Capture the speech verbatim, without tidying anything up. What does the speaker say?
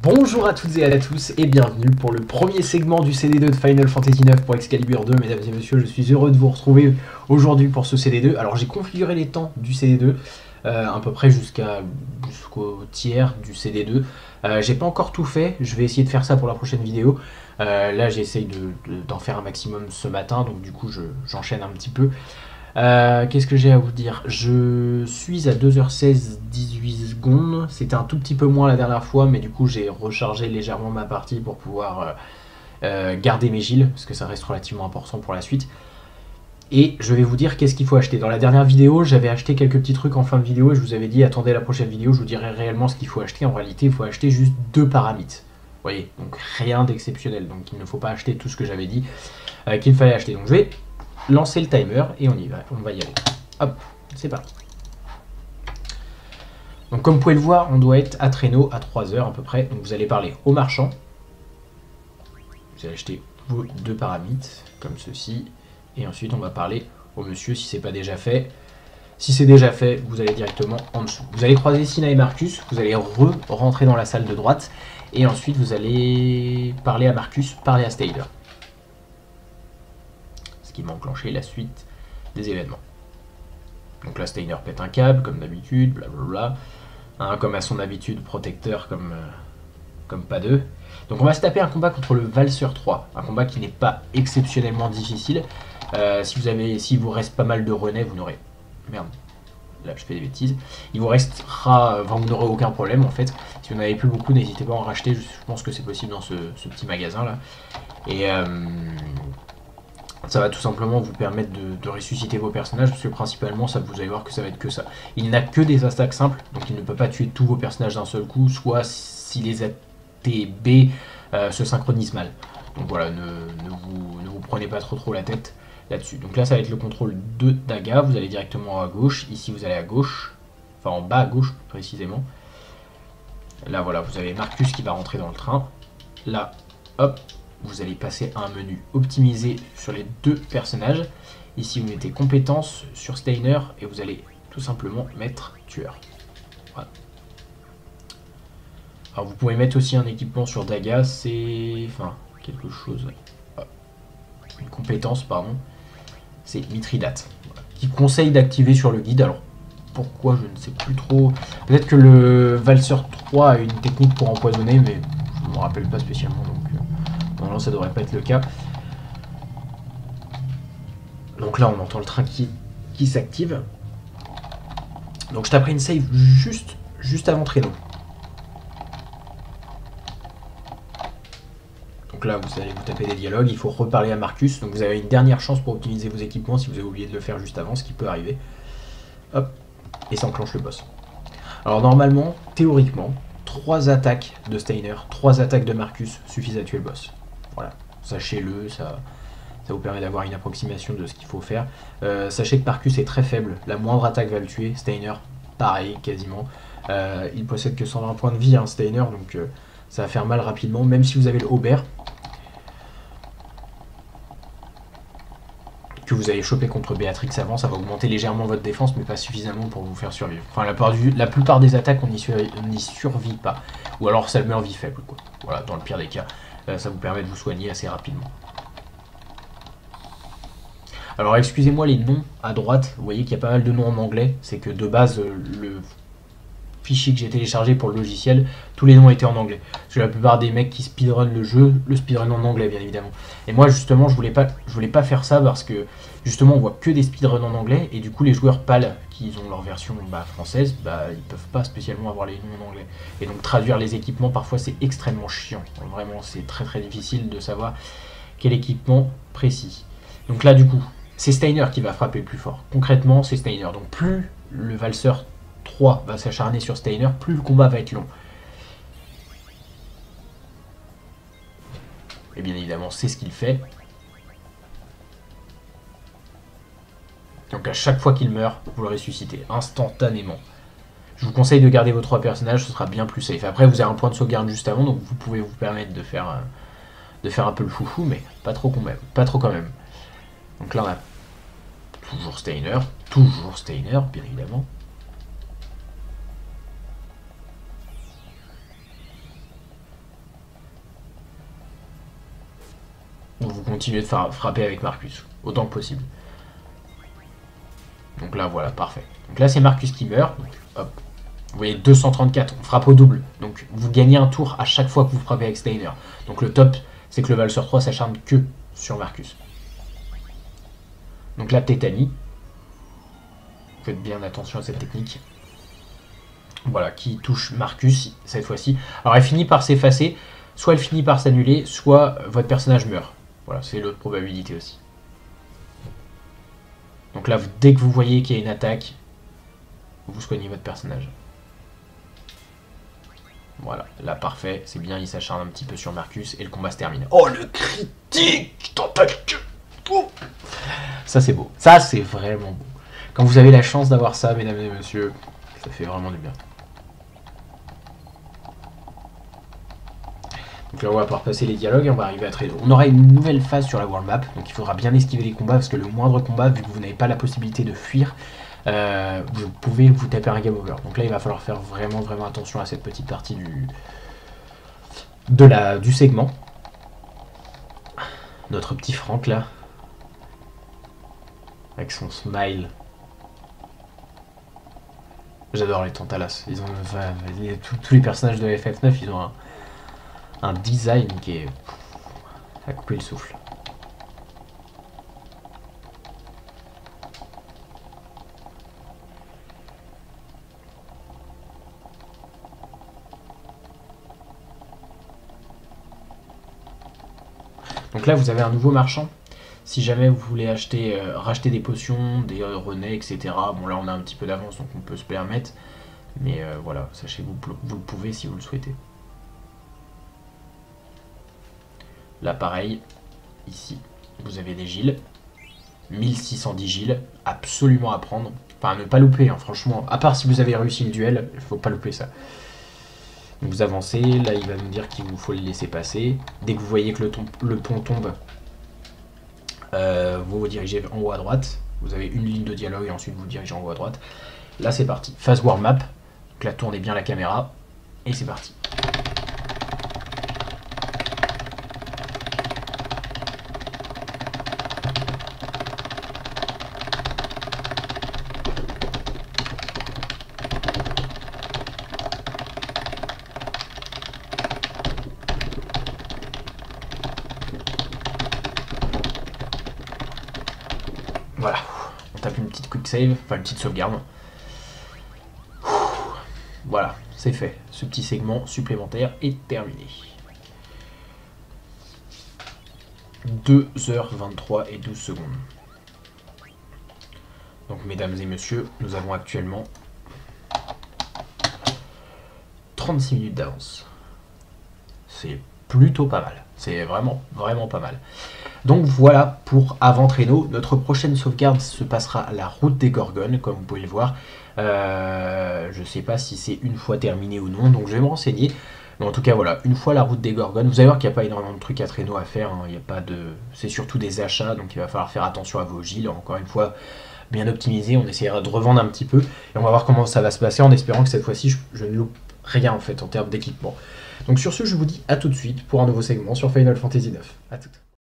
Bonjour à toutes et à tous et bienvenue pour le premier segment du C D deux de Final Fantasy neuf pour Excalibur deux. Mesdames et messieurs, je suis heureux de vous retrouver aujourd'hui pour ce C D deux. Alors j'ai configuré les temps du C D deux euh, à peu près jusqu'à jusqu'au tiers du C D deux. Euh, j'ai pas encore tout fait, je vais essayer de faire ça pour la prochaine vidéo. Euh, là j'essaye de, de, d'en faire un maximum ce matin, donc du coup je, j'enchaîne un petit peu. Euh, Qu'est-ce que j'ai à vous dire? Je suis à deux heures seize dix-huit secondes. C'était un tout petit peu moins la dernière fois, mais du coup j'ai rechargé légèrement ma partie pour pouvoir euh, euh, garder mes giles, parce que ça reste relativement important pour la suite. Et je vais vous dire qu'est-ce qu'il faut acheter. Dans la dernière vidéo, j'avais acheté quelques petits trucs en fin de vidéo et je vous avais dit attendez la prochaine vidéo, je vous dirai réellement ce qu'il faut acheter. En réalité, il faut acheter juste deux paramites. Vous voyez, donc rien d'exceptionnel. Donc il ne faut pas acheter tout ce que j'avais dit euh, qu'il fallait acheter. Donc je vais lancer le timer et on y va, on va y aller. Hop, c'est parti. Donc comme vous pouvez le voir, on doit être à traîneau à trois heures à peu près. Donc vous allez parler au marchand. Vous allez acheter vos deux paramites, comme ceci. Et ensuite on va parler au monsieur si c'est pas déjà fait. Si c'est déjà fait, vous allez directement en dessous. Vous allez croiser Sina et Marcus, vous allez re-rentrer dans la salle de droite. Et ensuite vous allez parler à Marcus, parler à Steiner. Qui va enclencher la suite des événements. Donc là, Steiner pète un câble, comme d'habitude, blablabla. Hein, comme à son habitude, protecteur comme, euh, comme pas deux. Donc on va se taper un combat contre le Valseur trois. Un combat qui n'est pas exceptionnellement difficile. Euh, si vous avez, s'il vous reste pas mal de renais, vous n'aurez... Merde, là je fais des bêtises. Il vous restera... Enfin, vous n'aurez aucun problème en fait. Si vous n'avez plus beaucoup, n'hésitez pas à en racheter. Je pense que c'est possible dans ce, ce petit magasin là. Et... Euh, ça va tout simplement vous permettre de, de ressusciter vos personnages, parce que principalement, ça, vous allez voir que ça va être que ça. Il n'a que des attaques simples, donc il ne peut pas tuer tous vos personnages d'un seul coup, soit si les A T B euh, se synchronisent mal. Donc voilà, ne, ne, vous, ne vous prenez pas trop trop la tête là-dessus. Donc là, ça va être le contrôle de Daga, vous allez directement à gauche, ici vous allez à gauche, enfin en bas à gauche précisément. Là voilà, vous avez Marcus qui va rentrer dans le train. Là, hop, vous allez passer à un menu optimisé sur les deux personnages. Ici, vous mettez compétences sur Steiner et vous allez tout simplement mettre tueur. Voilà. Alors, vous pouvez mettre aussi un équipement sur Daga, c'est... Enfin, quelque chose... Une compétence, pardon. C'est Mithridate. Voilà. Qui conseille d'activer sur le guide. Alors, pourquoi, je ne sais plus trop. Peut-être que le Valseur trois a une technique pour empoisonner, mais je ne me rappelle pas spécialement, donc... Normalement, ça devrait pas être le cas. Donc là, on entend le train qui, qui s'active. Donc je taperai une save juste, juste avant traîneau. Donc là, vous allez vous taper des dialogues. Il faut reparler à Marcus. Donc vous avez une dernière chance pour optimiser vos équipements si vous avez oublié de le faire juste avant, ce qui peut arriver. Hop, et ça enclenche le boss. Alors normalement, théoriquement, trois attaques de Steiner, trois attaques de Marcus suffisent à tuer le boss. Voilà, sachez-le, ça, ça vous permet d'avoir une approximation de ce qu'il faut faire. Euh, sachez que Marcus est très faible, la moindre attaque va le tuer. Steiner, pareil, quasiment. Euh, il possède que cent vingt points de vie, hein, Steiner, donc euh, ça va faire mal rapidement, même si vous avez le Aubert, que vous allez choper contre Béatrix avant, ça va augmenter légèrement votre défense, mais pas suffisamment pour vous faire survivre. Enfin, la plupart, du, la plupart des attaques, on n'y survit pas. Ou alors, ça le met en vie faible, quoi. Voilà, dans le pire des cas. Euh, ça vous permet de vous soigner assez rapidement. Alors, excusez-moi les noms à droite. Vous voyez qu'il y a pas mal de noms en anglais. C'est que de base, euh, le fichier que j'ai téléchargé pour le logiciel, tous les noms étaient en anglais. Parce que la plupart des mecs qui speedrun le jeu, le speedrun en anglais, bien évidemment. Et moi, justement, je voulais pas, je voulais pas faire ça parce que, justement, on voit que des speedruns en anglais. Et du coup, les joueurs pâles, qui ont leur version bah, française, bah, ils peuvent pas spécialement avoir les noms en anglais. Et donc, traduire les équipements, parfois, c'est extrêmement chiant. Vraiment, c'est très très difficile de savoir quel équipement précis. Donc là, du coup, c'est Steiner qui va frapper le plus fort. Concrètement, c'est Steiner. Donc, plus le Valseur trois va s'acharner sur Steiner, plus le combat va être long. Et bien évidemment, c'est ce qu'il fait. Donc à chaque fois qu'il meurt, vous le ressuscitez instantanément. Je vous conseille de garder vos trois personnages, ce sera bien plus safe. Après, vous avez un point de sauvegarde juste avant, donc vous pouvez vous permettre de faire, euh, de faire un peu le foufou, mais pas trop quand même. Pas trop quand même. Donc là, on a toujours Steiner, toujours Steiner, bien évidemment. ou vous continuez de faire frapper avec Marcus, autant que possible. Donc là, voilà, parfait. Donc là, c'est Marcus qui meurt. Donc, hop. Vous voyez, deux cent trente-quatre, on frappe au double. Donc vous gagnez un tour à chaque fois que vous frappez avec Steiner. Donc le top, c'est que le Valseur trois s'acharne que sur Marcus. Donc là, Tétanie. Faites bien attention à cette technique. Voilà, qui touche Marcus cette fois-ci. Alors elle finit par s'effacer. Soit elle finit par s'annuler, soit votre personnage meurt. Voilà, c'est l'autre probabilité aussi. Donc là, dès que vous voyez qu'il y a une attaque, vous soignez votre personnage. Voilà, là parfait, c'est bien, il s'acharne un petit peu sur Marcus et le combat se termine. Oh le critique dans ta queue. Oh. Ça c'est beau, ça c'est vraiment beau. Quand vous avez la chance d'avoir ça, mesdames et messieurs, ça fait vraiment du bien. Donc là on va pouvoir passer les dialogues et on va arriver à Traîneau. On aura une nouvelle phase sur la world map, donc il faudra bien esquiver les combats parce que le moindre combat, vu que vous n'avez pas la possibilité de fuir, Euh, vous pouvez vous taper un game over. Donc là, il va falloir faire vraiment, vraiment attention à cette petite partie du, de la, du segment. Notre petit Franck, là, avec son smile. J'adore les Tantalas. Ils ont, enfin, tous les personnages de F F neuf, ils ont un, un design qui est à couper le souffle. Donc là, vous avez un nouveau marchand. Si jamais vous voulez acheter, euh, racheter des potions, des euh, renais, et cetera. Bon, là, on a un petit peu d'avance, donc on peut se permettre. Mais euh, voilà, sachez que vous, vous le pouvez si vous le souhaitez. Là, pareil, ici, vous avez des giles. mille six cent dix giles, absolument à prendre. Enfin, à ne pas louper, hein, franchement. À part si vous avez réussi le duel, il ne faut pas louper ça. Donc vous avancez, là il va nous dire qu'il vous faut le laisser passer. Dès que vous voyez que le, le pont tombe, euh, vous vous dirigez en haut à droite. Vous avez une ligne de dialogue et ensuite vous vous dirigez en haut à droite. Là c'est parti. Phase world map. Donc là tournez bien la caméra. Et c'est parti. Voilà, on tape une petite quick save, enfin une petite sauvegarde. Voilà, c'est fait. Ce petit segment supplémentaire est terminé. deux heures vingt-trois et douze secondes. Donc mesdames et messieurs, nous avons actuellement trente-six minutes d'avance. C'est plutôt pas mal. C'est vraiment, vraiment pas mal. Donc voilà pour Avant Traîneau. Notre prochaine sauvegarde se passera à la route des Gorgones, comme vous pouvez le voir. Euh, je ne sais pas si c'est une fois terminé ou non, donc je vais me renseigner. Mais en tout cas, voilà, une fois la route des Gorgones, vous allez voir qu'il n'y a pas énormément de trucs à Traîneau à faire. Hein. Il y a pas de... C'est surtout des achats, donc il va falloir faire attention à vos giles. Encore une fois, bien optimisé. On essaiera de revendre un petit peu. Et on va voir comment ça va se passer en espérant que cette fois-ci, je, je ne loupe rien en fait en termes d'équipement. Donc sur ce, je vous dis à tout de suite pour un nouveau segment sur Final Fantasy neuf. À tout.